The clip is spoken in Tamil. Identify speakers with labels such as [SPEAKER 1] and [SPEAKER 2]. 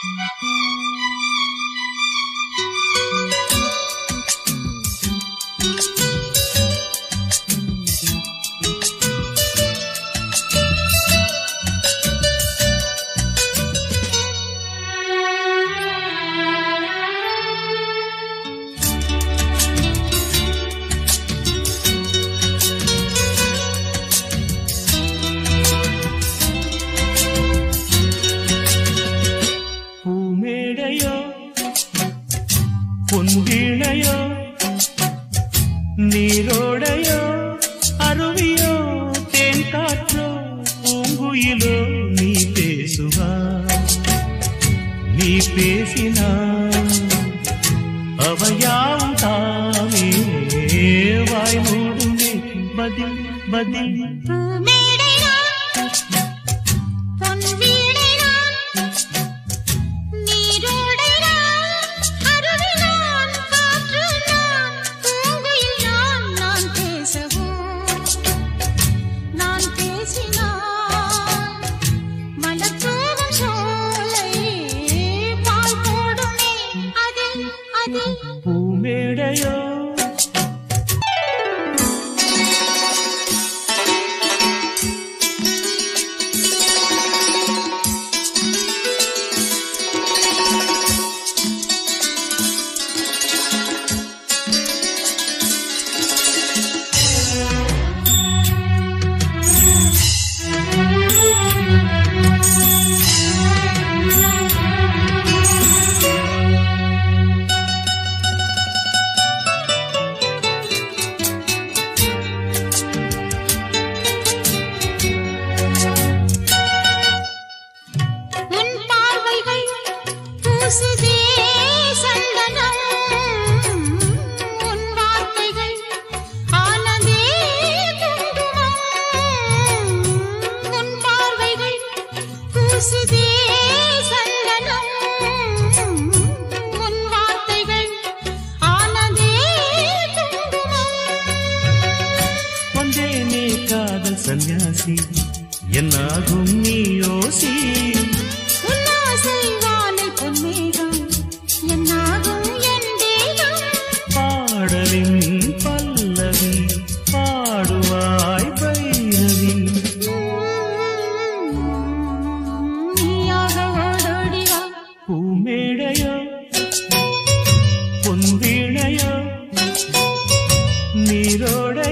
[SPEAKER 1] பொன்வீணையோ நீரோடையோ அருவியோ தேன் காற்றோ பூங்குயிலோ நீ பேசுவா நீ பேசினா அவையாவும் தாமே வாய் மூடுமே பதில் பதில் பூமேடையோ சன்னியாசி என்னாகும் நீ யோசி
[SPEAKER 2] உன்னாசை வானை பொன்மேகம் என்னாகும் என் தேகம்
[SPEAKER 1] பாடலின் பல்லவி பாடுவாய் பைரவி
[SPEAKER 2] நீயாக ஓடோடிவா
[SPEAKER 1] பூமேடையோ பொன்வீணையோ நீரோட